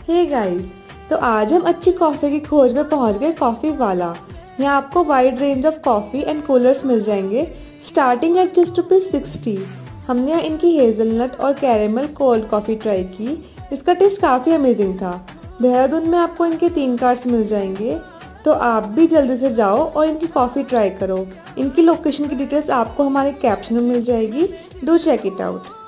Hey guys, तो आज हम अच्छी कॉफ़ी की खोज में पहुंच गए कॉफ़ी वाला। यहाँ आपको wide range of coffee and coolers मिल जाएंगे स्टार्टिंग एट जस्ट ₹60। हमने यहाँ इनकी हेज़लनट और कैरेमल कोल्ड कॉफ़ी ट्राई की, इसका टेस्ट काफ़ी अमेजिंग था। देहरादून में आपको इनके 3 कार्ट्स मिल जाएंगे, तो आप भी जल्दी से जाओ और इनकी कॉफ़ी ट्राई करो। इनकी लोकेशन की डिटेल्स आपको हमारे कैप्शन में मिल जाएगी। Do check it out.